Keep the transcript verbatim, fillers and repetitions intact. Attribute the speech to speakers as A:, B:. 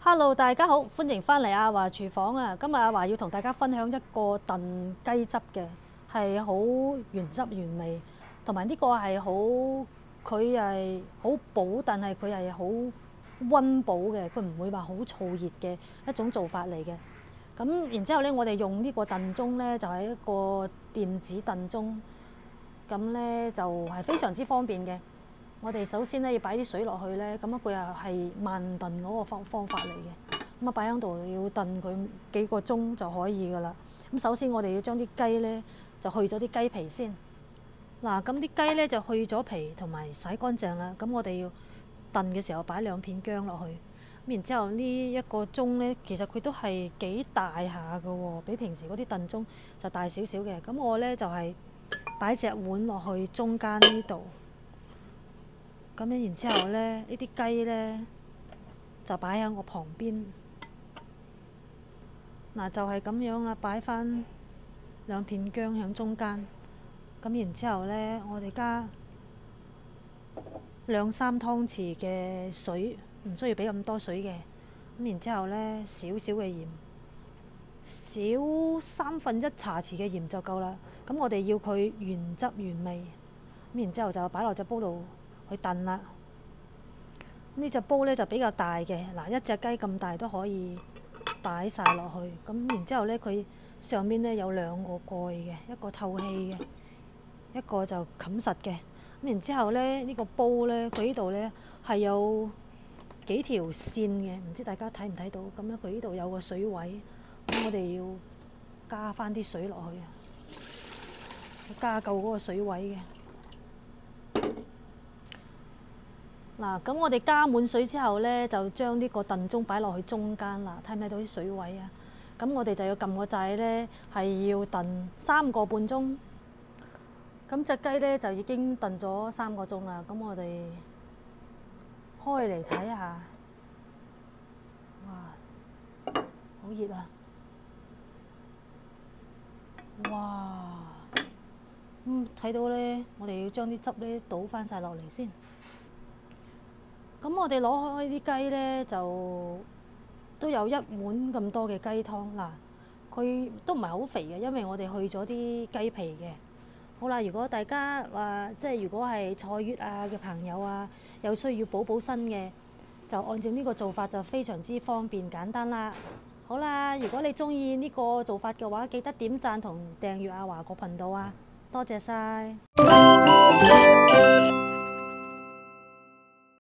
A: Hello，大家好，歡迎翻嚟阿華廚房啊！今日阿華要同大家分享一個燉雞汁嘅，係好原汁原味，同埋呢個係好佢係好補，但係佢係好溫補嘅，佢唔會話好燥熱嘅一種做法嚟嘅。咁然之後咧，我哋用呢個燉盅咧，就係一個電子燉盅，咁咧就係非常之方便嘅。我哋首先咧要擺啲水落去咧，咁佢又係慢燉嗰個方方法嚟嘅。咁啊擺喺度要燉佢幾個鐘就可以噶啦。咁首先我哋要將啲雞咧就去咗啲雞皮先。嗱，咁啲雞咧就去咗皮同埋洗乾淨啦。咁我哋要燉嘅時候擺兩片薑落去。咁然之後呢一個盅咧，其實佢都係幾大下噶喎，比平時嗰啲燉盅就大少少嘅。咁我咧就係擺隻碗落去中間呢度。咁樣然之後咧，呢啲雞咧就擺喺我旁邊。嗱，就係咁樣啦，擺翻兩片薑喺中間。咁然之後咧，我哋加兩三湯匙嘅水，唔需要俾咁多水嘅。咁然之後咧，少少嘅鹽，少三分一茶匙嘅鹽就夠啦。咁我哋要佢原汁原味。咁然之後就擺落隻煲度去燉啦。呢隻煲咧就比較大嘅，嗱，一隻雞咁大都可以擺晒落去。咁然之後咧，佢上面咧有兩個蓋嘅，一個透氣嘅，一個就冚實嘅。咁然之後咧，呢個煲咧，佢呢度咧係有幾條線嘅，唔知大家睇唔睇到？咁樣佢呢度有個水位，咁我哋要加翻啲水落去啊，加夠嗰個水位嘅。嗱，咁我哋加滿水之後咧，就將呢個燉盅擺落去中間啦。睇唔睇到啲水位啊？咁我哋就要撳個掣咧，係要燉三個半鐘。咁隻雞咧就已經燉咗三個鐘啦。咁我哋開嚟睇下，哇，好熱啊！哇，咁睇到咧，我哋要將啲汁咧倒翻晒落嚟先。咁我哋攞開啲雞咧，就都有一碗咁多嘅雞湯嗱。佢都唔係好肥嘅，因為我哋去咗啲雞皮嘅。好啦，如果大家話即係如果係坐月啊嘅朋友啊，有需要補補身嘅，就按照呢個做法就非常之方便簡單啦。好啦，如果你中意呢個做法嘅話，記得點讚同訂閱阿華個頻道啊！多謝晒。